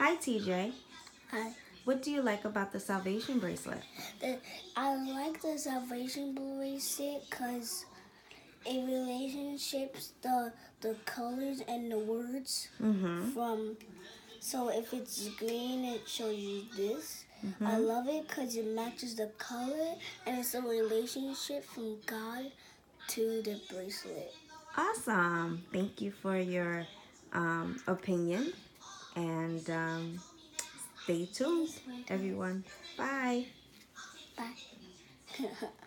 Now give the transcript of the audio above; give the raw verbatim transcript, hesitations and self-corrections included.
Hi, T J. Hi. What do you like about the salvation bracelet? The, I like the salvation bracelet because it relationships the the colors and the words Mm-hmm. from. So if it's green, it shows you this. Mm-hmm. I love it because it matches the color and it's a relationship from God to the bracelet. Awesome. Thank you for your um, opinion. And um, stay tuned, everyone. Bye. Bye.